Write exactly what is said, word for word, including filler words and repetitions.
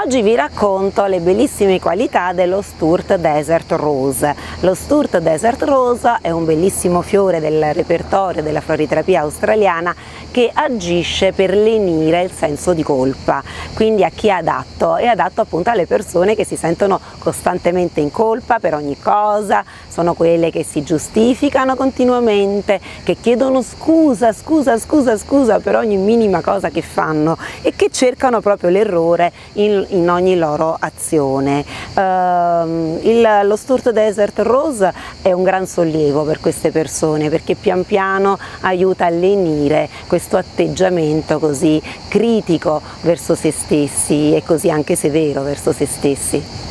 Oggi vi racconto le bellissime qualità dello Sturt Desert Rose. Lo Sturt Desert Rose è un bellissimo fiore del repertorio della floriterapia australiana che agisce per lenire il senso di colpa. Quindi a chi è adatto? È adatto appunto alle persone che si sentono costantemente in colpa per ogni cosa, sono quelle che si giustificano continuamente, che chiedono scusa, scusa, scusa, scusa per ogni minima cosa che fanno e che cercano proprio l'errore in, in ogni loro azione. Uh, il, lo Sturt Desert Rose è un gran sollievo per queste persone perché pian piano aiuta a lenire questo atteggiamento così critico verso se stessi e così anche severo verso se stessi.